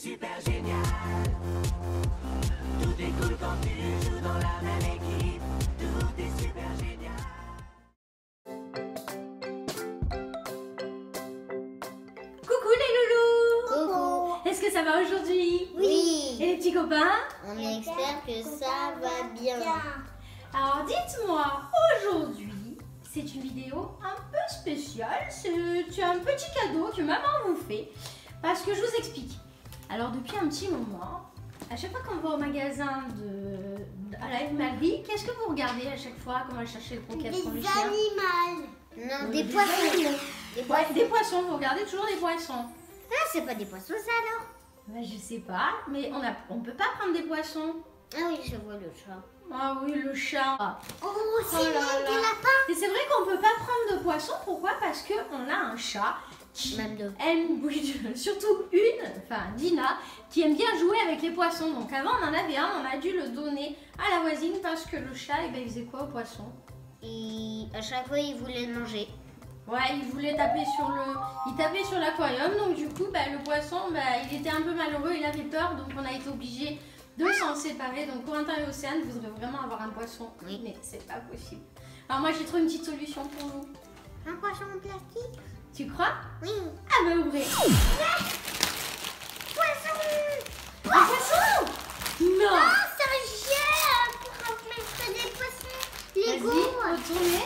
super génial. Tout est cool quand tu joues dans la même équipe. Tout est super génial. Coucou les loulous! Coucou. Est-ce que ça va aujourd'hui? Oui. Et les petits copains? On espère que ça va bien. Alors dites-moi, aujourd'hui, c'est une vidéo un peu spéciale. C'est un petit cadeau que maman vous fait. Parce que je vous explique. Alors depuis un petit moment, à chaque fois qu'on va au magasin à la Malry, qu'est-ce que vous regardez à chaque fois quand on va chercher le croquettes pour le Des chien? animaux. Non, des poissons. Ouais, des poissons, vous regardez toujours des poissons. Ah, c'est pas des poissons ça alors? Ben, je sais pas, mais on peut pas prendre des poissons. Ah oui, je vois le chat. Ah oui, le chat. Oh, c'est Oh là des là. lapins. Et c'est vrai qu'on peut pas prendre de poisson. Pourquoi? Parce qu'on a un chat qui Même deux. aime, surtout Dina, qui aime bien jouer avec les poissons. Donc avant on en avait un, on a dû le donner à la voisine parce que le chat, il faisait quoi au poisson? Et à chaque fois, il voulait le manger. Ouais, il voulait taper il tapait sur l'aquarium, donc du coup, le poisson, il était un peu malheureux, il avait peur, donc on a été obligé de s'en séparer. Donc Corentin et Océane voudraient vraiment avoir un poisson, Oui. mais c'est pas possible. Alors moi, j'ai trouvé une petite solution pour vous. Un poisson en plastique? Tu crois? Oui. Ah bah ouvrez. Poisson. Un poisson? Non. Ah, c'est un jet pour remplacer des poissons. Vas-y, Lego. retournez.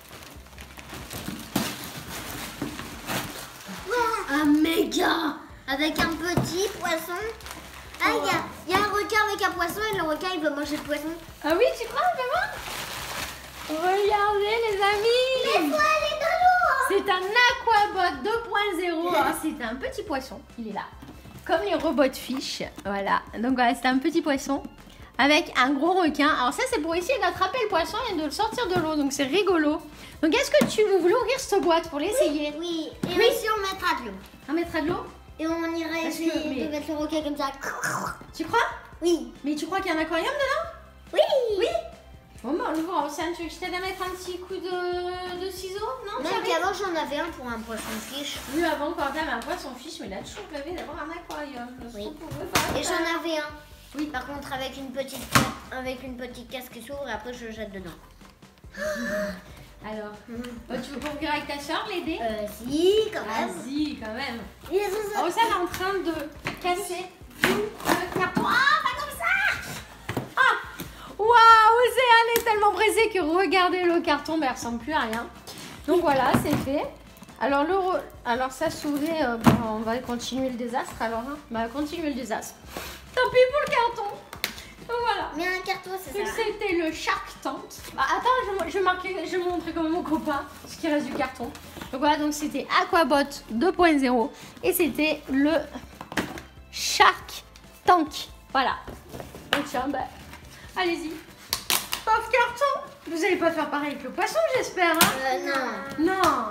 Un méga. Avec un petit poisson. Ah, il y a un requin avec un poisson et le requin il veut manger le poisson. Ah oui, tu crois, maman? Regardez les amis. Mais faut aller dans l'eau. C'est un Aquabot 2.0. Alors, c'est un petit poisson, il est là. Comme les robots fish. Voilà. Donc voilà, c'est un petit poisson avec un gros requin. Alors ça, c'est pour essayer d'attraper le poisson et de le sortir de l'eau. Donc c'est rigolo. Donc est-ce que vous voulez ouvrir cette boîte pour l'essayer? Oui. Et Oui. aussi on mettra de l'eau. On mettra de l'eau? Et on irait Parce que- essayer mais- de mettre le requin comme ça. Tu crois? Oui. Mais tu crois qu'il y a un aquarium dedans? Oui. Oui. Bon, bah, on l'ouvre. Océane, tu veux que je t'aide à mettre un petit coup de ciseaux? Non, Même ça qu'avant j'en avais un pour un poisson fiche. Oui, avant, quand même, un poisson fiche, mais il a toujours rêvé d'avoir un aquarium. Oui. Et Et j'en avais un. Oui. Par contre avec une petite casse qui s'ouvre et après je jette dedans. Alors, tu veux qu'on avec ta soeur l'aider? Si, quand même. Vas-y, quand même. Ils sont- Oh, Océane est en train de casser le carton. Ah, pas comme ça! Ah! Waouh, Océane est tellement pressée que regardez le carton, mais elle ressemble plus à rien. Donc voilà, c'est fait. Alors, alors ça s'ouvrait, on va continuer le désastre alors. Hein. On va continuer le désastre. Tant pis pour le carton. Donc voilà. Mais un carton c'est Donc ça. c'était le Shark Tank. Bah, attends, je vais montrer comme mon copain ce qui reste du carton. Donc voilà, donc c'était Aquabot 2.0 et c'était le Shark Tank. Voilà. Donc tiens, allez-y. Pauvre carton. Vous allez pas faire pareil avec le poisson, j'espère. Hein? Non. Non.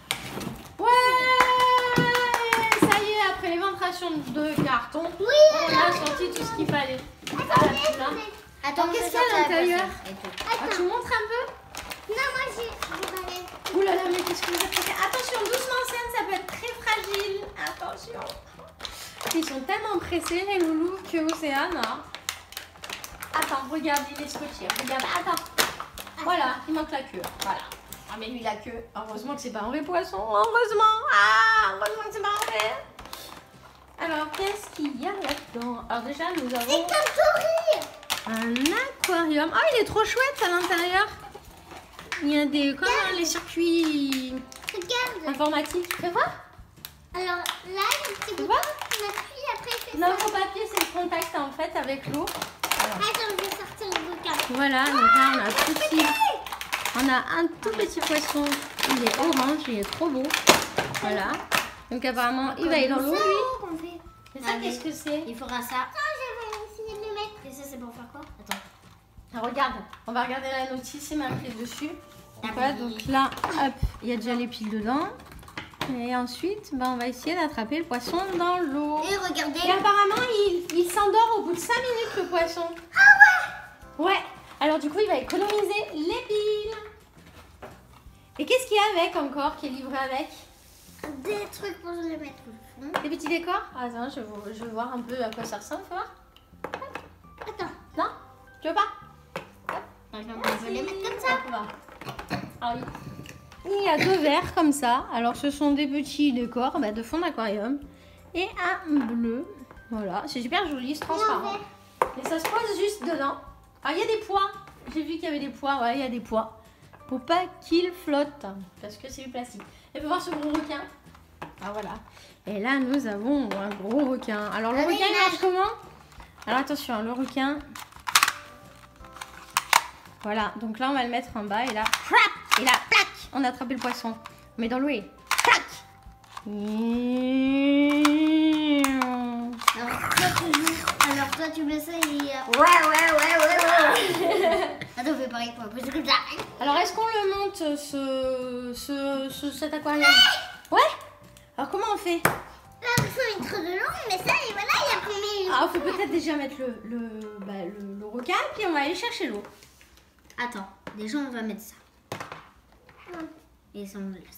Ouais. Ça y est, après l'éventration de carton, on a sorti tout ce qu'il fallait. Attends, qu'est-ce je qu'il y a à sorte la l'intérieur? poisson et tout. Ah, tu montres un peu? Non, moi j'ai. Ouh là là, mais qu'est-ce que vous avez fait? Attention, doucement, Océane, ça peut être très fragile. Attention. Ils sont tellement pressés, les loulous, que Océane. Hein. Attends, regarde, il est scotché. Regarde, attends. Voilà, il manque la queue. Voilà. Ah, mais lui, la queue. Heureusement que c'est pas un vrai poisson. Heureusement. Ah, heureusement que c'est pas un vrai. Alors, qu'est-ce qu'il y a là-dedans? Alors, déjà, nous avons un aquarium. Ah, il est trop chouette à l'intérieur. Il y a des comme les circuits Regarde. informatiques. Tu vois? Alors là, il y a un petit Tu bouton. vois? On appuie après c'est Non, ça. au papier, c'est le contact en fait avec l'eau. Attends, je vais sortir le bouquin. Voilà, donc là, on a un petit. On a un tout petit poisson. Il est orange, il est trop beau. Voilà. Donc apparemment, il va aller dans l'eau, lui. Et ça, qu'est-ce que c'est? Il faudra ça. Attends, je vais essayer de le mettre. Et ça, c'est pour faire quoi? Attends. Ah, regarde, on va regarder la notice, c'est marqué dessus. Voilà, donc là, hop, il y a déjà les piles dedans. Et ensuite, on va essayer d'attraper le poisson dans l'eau. Et regardez. Et apparemment, il s'endort au bout de 5 minutes, le poisson. Ah ouais? Ouais. Alors du coup, il va économiser les piles. Et qu'est-ce qu'il y a avec encore, qui est livré avec? Des trucs pour le mettre. Des petits décors. Attends, je veux voir un peu à quoi ça ressemble, faut voir. Attends. Non? Tu veux pas? On peut les mettre comme ça. On va. Ah oui. Il y a 2 verres comme ça. Alors ce sont des petits décors de fond d'aquarium. Et un bleu. Voilà, c'est super joli, c'est transparent. Et ça se pose juste dedans. Alors il y a des poids. J'ai vu qu'il y avait des poids. Ouais, il y a des poids. Pour pas qu'il flotte. Parce que c'est du plastique. Et pour voir ce gros requin. Ah voilà. Et là nous avons un gros requin. Alors le requin il marche comment? Alors attention, le requin. Voilà, donc là on va le mettre en bas et là, et là, plac, on a attrapé le poisson. On met dans l'eau et plac. Alors toi tu mets ça et... Attends, fais pareil pour moi. Alors est-ce qu'on le monte cet aquarium? Ouais. Alors comment on fait? Là, il faut mettre de l'eau, mais ça, et voilà, il y a combien? Ah, il faut peut-être déjà mettre le requin, puis on va aller chercher l'eau. Attends, déjà on va mettre ça. Et ça on le laisse.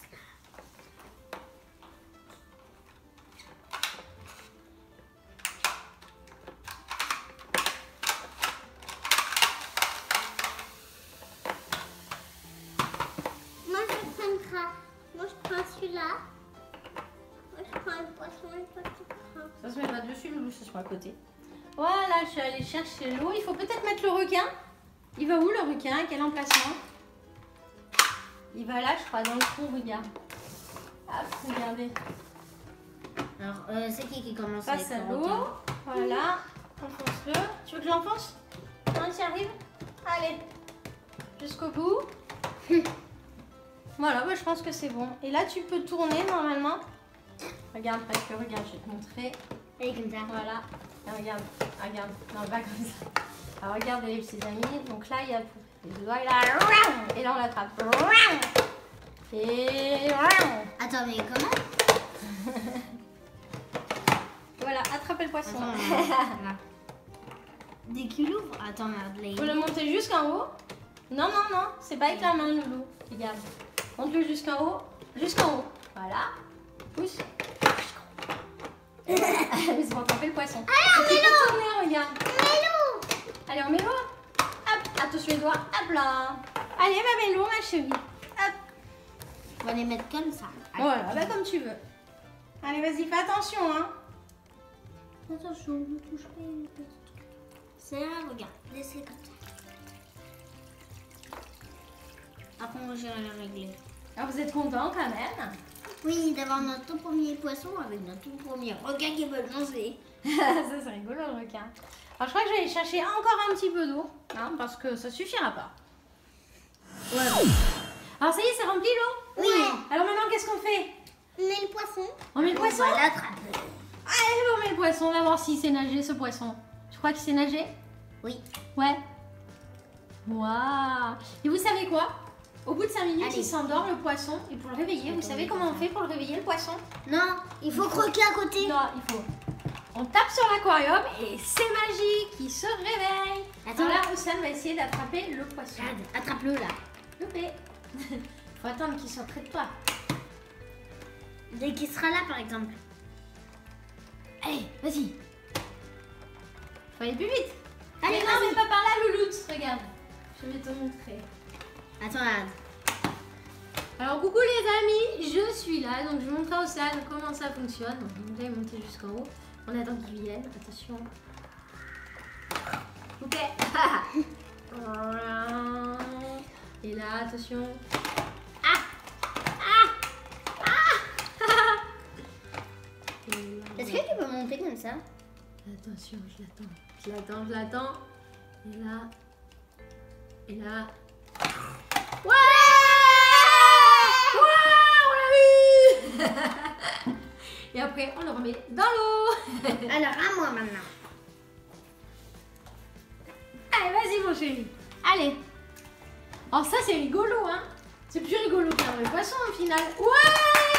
Moi je prends celui-là. Moi je prends le poisson et toi tu prends. Ça se met pas dessus, Loulou, ça se met à côté. Voilà, je suis allée chercher l'eau. Il faut peut-être mettre le requin. Il va où le requin? Quel emplacement? Il va là, je crois, dans le trou, regarde. Hop, regardez. Alors, c'est qui commence Passe à avec le l'eau. requin? Voilà, enfonce-le. Tu veux que je l'enfonce? Non, tu y arrives? Allez, jusqu'au bout. Voilà, je pense que c'est bon. Et là, tu peux tourner normalement. Regarde, parce que regarde, je vais te montrer. Allez, comme ça. Voilà. Et regarde, regarde. Non, pas comme ça. Alors, regarde les petits amis. Donc là, il y a les doigts. Et là, on l'attrape. Et Attends, mais comment? voilà, attrapez le poisson. Dès qu'il ouvre. Attends, regarde Faut le monter jusqu'en haut. Non, non, non, c'est pas avec la main, Loulou. Regarde. Monte-le jusqu'en haut. Jusqu'en haut. Voilà. Pousse. Mais c'est pour attraper le poisson. Allez, on met l'eau. Regarde. Mets-l'eau. Allez, on met l'eau. Hop, attention les doigts. Hop là. Allez, va mettre l'eau, ma chérie. Hop. On va les mettre comme ça. Voilà, comme tu veux. Allez, vas-y, fais attention, hein. Attention, ne touche pas les petits trucs. C'est là, regarde. Laissez comme ça. Après, moi, j'ai rien réglé. Alors, vous êtes contents quand même? Oui, d'avoir notre tout premier poisson avec notre tout premier requin qui veut le manger. Ça, c'est rigolo, le requin. Alors, je crois que je vais aller chercher encore un petit peu d'eau, hein, parce que ça suffira pas. Ouais. Alors, ça y est, c'est rempli l'eau? Oui. Alors, maintenant, qu'est-ce qu'on fait? On met le poisson. On met le poisson? On va l'attraper. Allez, on met le poisson. On va voir s'il sait nager, ce poisson. Tu crois qu'il sait nager? Oui. Ouais. Waouh. Et vous savez quoi? Au bout de 5 minutes, Allez. il s'endort, le poisson. Et pour le réveiller, vous savez comment on fait pour le réveiller, le poisson? Non, il faut croquer à côté. Non, il faut. On tape sur l'aquarium et c'est magique, il se réveille. Attends. Alors là, Océane va essayer d'attraper le poisson. Regarde, attrape-le là. Loupé. Faut attendre qu'il soit près de toi. Dès qu'il sera là, par exemple. Allez, vas-y. Faut aller plus vite. Allez, mais non, vas-y. mais pas par là, Louloute. Regarde. Je vais te montrer. Attends, regarde. Alors, coucou les amis, je suis là. Donc, je vais montrer à Océane comment ça fonctionne. Donc, là, il est monté jusqu'en haut. On attend qu'il vienne. Attention. Ok. Voilà. Et là, attention. Ah. Et là, Est-ce que tu peux monter comme ça? attention, je l'attends. Et là. Et là. Ouais! On l'a eu! Et après, on le remet dans l'eau. Alors, à moi maintenant. Allez, vas-y, mon chéri. Allez. Alors, ça, c'est rigolo, hein? C'est plus rigolo qu'un vrai poisson, au final. Ouais!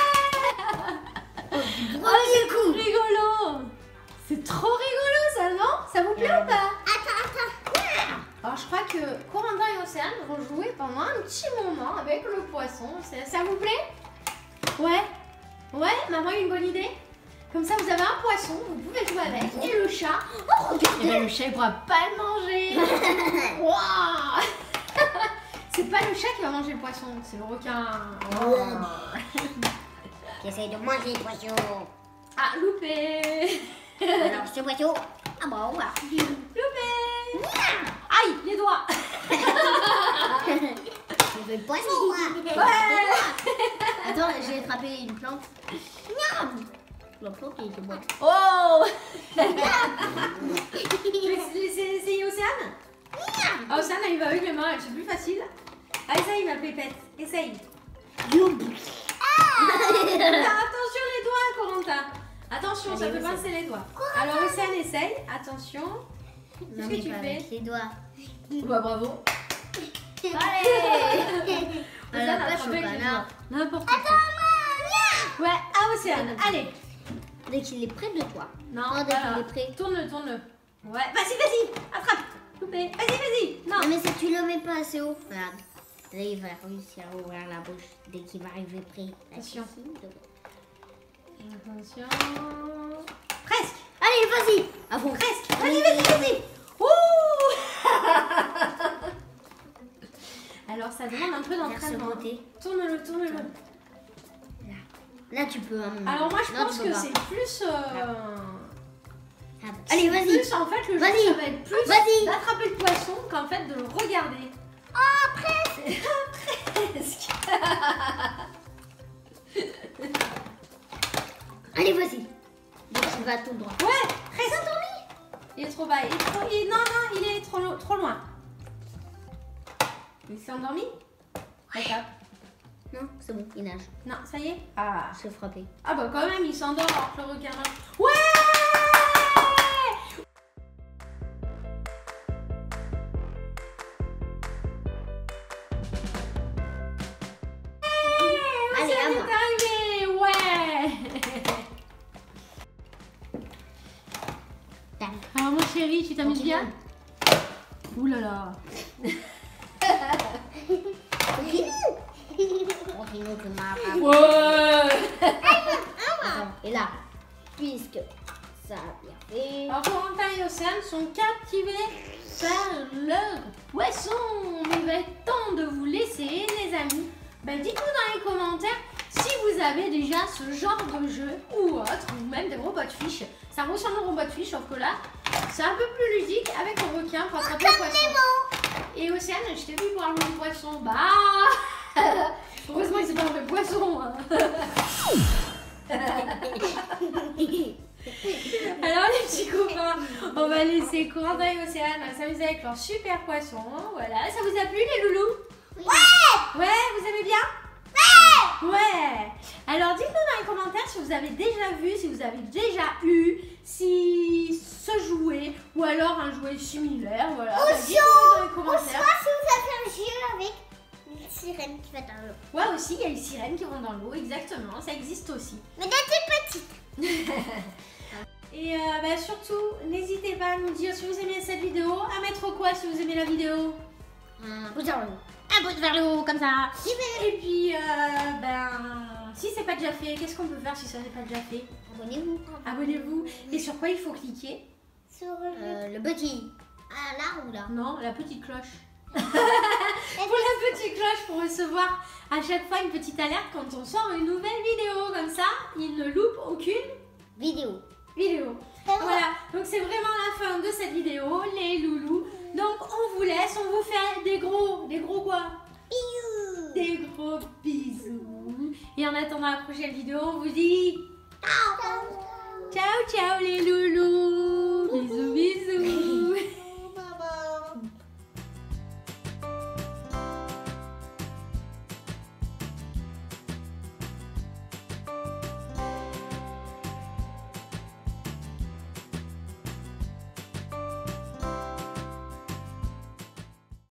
Oh, c'est trop rigolo! C'est trop rigolo, ça, non? Ça vous plaît ou pas? Attends. Alors, je crois que Corentin et Océane vont jouer pendant un petit moment avec le poisson. Ça vous plaît? Ouais? Ouais? Maman a une bonne idée? Comme ça, vous avez un poisson, vous pouvez jouer avec. Et le chat, oh, regardez, et ben, le chat, il pourra pas le manger. Waouh. C'est pas le chat qui va manger le poisson, c'est le requin. J'essaye de manger le poisson. Ah, loupé. Alors, ce poisson. Ah bon, voilà. Loupé. Aïe, les doigts. Je veux le poisson, moi. Ouais. Attends, j'ai attrapé une plante. Miam. La plante, il était bonne. Oh. C'est Océane. Ah, Océane, elle y va avec les mains, c'est plus facile. Ah, essaye, ma pépette, essaye. Attention les doigts, Corentin. Attention, ça peut pincer les doigts. Alors, Océane, essaye. Attention. Qu'est-ce que tu fais? Les doigts. Bah, bravo. Allez. Océane, attrape avec les doigts. N'importe quoi. Ouais, à Océane, allez. Dès qu'il est près de toi. Non, Oh, dès voilà. qu'il est près. Tourne-le, tourne-le. Ouais, vas-y, attrape. Loupé. Vas-y. Non. Non, mais si tu le mets pas assez haut, regarde. Là, il va réussir à ouvrir la bouche dès qu'il va arriver près. Attention. Attention. Presque. Allez, vas-y. À fond. Presque. Vas-y. Ouh. Alors, ça demande un peu d'entraînement. Tourne-le. Là, tu peux. Alors, moi, je Non, pense tu peux que pas. c'est plus... Allez, vas-y. Plus, en fait, le jeu, Vas-y. ça va être plus Vas-y. d'attraper le poisson qu'en fait de le regarder. Oh, presque. Presque. Allez, vas-y. Donc, il va tout droit. Ouais, presque. Il est trop bas. Non, il est trop loin. Il s'est endormi? D'accord. Non, c'est bon, il nage. Non, ça y est. Ah. Je l'ai frappé. Ah bah quand même, il s'endort alors que le requin mange. Ouais. Allez, à moi. C'est arrivé, ouais. Alors mon chéri, tu t'amuses bien? Ouh là là. Continue que ma Ouais. Attends, et là, puisque ça a bien fait. Alors Corentin et Océane sont captivés par leur poisson. Il va être temps de vous laisser, les amis. Ben, dites-nous dans les commentaires si vous avez déjà ce genre de jeu ou autre, ou même des robots de fiches. Ça ressemble au robot de fiches, sauf que là, c'est un peu plus ludique avec le requin pour attraper le poisson. Et Océane, je t'ai vu voir le poisson. Bah, heureusement que c'est pas un vrai poisson. Hein. Alors les petits copains, on va laisser Corentin et Océane s'amuser avec leur super poisson. Voilà, ça vous a plu les loulous? Ouais, vous aimez bien? Ouais. Alors dites-nous dans les commentaires si vous avez déjà vu, si vous avez déjà eu, si ce jouet ou alors un jouet similaire. Voilà. Bah, dites-nous dans les commentaires. si vous avez un jeu avec une sirène qui va dans l'eau. Ouais, aussi il y a les sirènes qui vont dans l'eau, exactement, ça existe aussi. Mais des petites. Et bah, surtout, n'hésitez pas à nous dire si vous aimez cette vidéo, à mettre quoi si vous aimez la vidéo. Un pouce vers le haut. Un pouce vers le haut comme ça. Et puis, si c'est pas déjà fait, qu'est-ce qu'on peut faire si ça n'est pas déjà fait? Abonnez-vous. Abonnez-vous. Et sur quoi il faut cliquer? Sur le petit. Ah, là ou là? Non, la petite cloche. Pour la petite cloche pour recevoir à chaque fois une petite alerte quand on sort une nouvelle vidéo. Comme ça, il ne loupe aucune Vidéo. vidéo. Voilà, donc c'est vraiment la fin de cette vidéo, les loulous. Donc on vous laisse, on vous fait des gros quoi? Bisous. Des gros bisous. Et en attendant la prochaine vidéo, on vous dit ciao ciao les loulous. Bisous bisous.